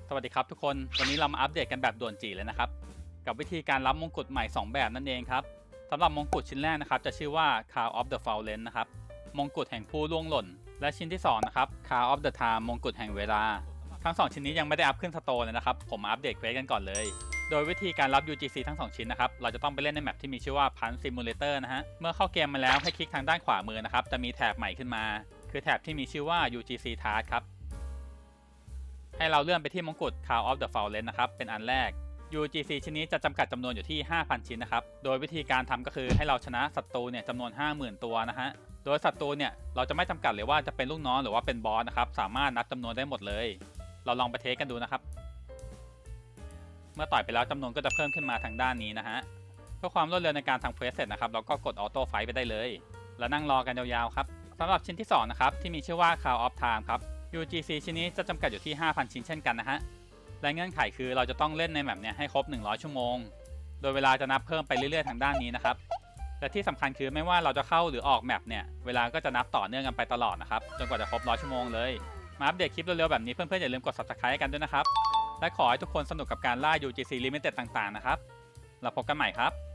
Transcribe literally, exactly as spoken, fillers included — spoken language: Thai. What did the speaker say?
สวัสดีครับทุกคนวันนี้เรามาอัปเดตกันแบบด่วนจีเลยนะครับกับวิธีการรับมงกุฎใหม่สองแบบนั่นเองครับสำหรับมงกุฎชิ้นแรกนะครับจะชื่อว่า Crown of the Fallen นะครับมงกุฎแห่งผู้ล่วงหล่นและชิ้นที่สองนะครับ Crown of the Time มงกุฎแห่งเวลาทั้งสองชิ้นนี้ยังไม่ได้อัพขึ้นสโตร์เลยนะครับผมมาอัปเดตเควสกันก่อนเลยโดยวิธีการรับ ยู จี ซี ทั้งสองชิ้นนะครับเราจะต้องไปเล่นในแมปที่มีชื่อว่า Punch Simulator นะฮะเมื่อเข้าเกมมาแล้วให้คลิกทางด้านขวามือนะครับจะมีแถบใหม่ขึ้นมาคือแถบที่มีชื่อว่า ยู จี ซี Task ครับให้เราเลื่อนไปที่มงกุฎ Crown of the Fallen นะครับเป็นอันแรก ยู จี ซี ชิ้นนี้จะจำกัดจำนวนอยู่ที่ ห้าพัน ชิ้นนะครับโดยวิธีการทำก็คือให้เราชนะศัตรูเนี่ยจำนวน ห้าหมื่น ตัวนะฮะโดยศัตรูเนี่ยเราจะไม่จำกัดเลยว่าจะเป็นลูกน้องหรือว่าเป็นบอสนะครับสามารถนับจำนวนได้หมดเลยเราลองไปเทสกันดูนะครับเมื่อต่อยไปแล้วจำนวนก็จะเพิ่มขึ้นมาทางด้านนี้นะฮะเพื่อความรวดเร็วในการทำเควสเสร็จนะครับเราก็กดออโต้ไฟท์ไปได้เลยแล้วนั่งรอกันยาวๆครับสำหรับชิ้นที่สองนะครับที่มีชื่อว่า Crown of Time ครับ ยู จี ซี ชิ้นนี้จะจำกัดอยู่ที่ ห้าพัน ชิ้นเช่นกันนะฮะและเงื่อนไขคือเราจะต้องเล่นในแมปเนี่ยให้ครบหนึ่งร้อยชั่วโมงโดยเวลาจะนับเพิ่มไปเรื่อยๆทางด้านนี้นะครับและที่สำคัญคือไม่ว่าเราจะเข้าหรือออกแมปเนี่ยเวลาก็จะนับต่อเนื่องกันไปตลอดนะครับจนกว่าจะครบหนึ่งร้อยชั่วโมงเลยมาอัปเดตคลิปเร็วๆแบบนี้เพื่อนๆอย่าลืมกด ซับสไครบ์ กันด้วยนะครับและขอให้ทุกคนสนุกกับการล่า ยู จี ซี Limited ต่างๆนะครับเราพบกันใหม่ครับ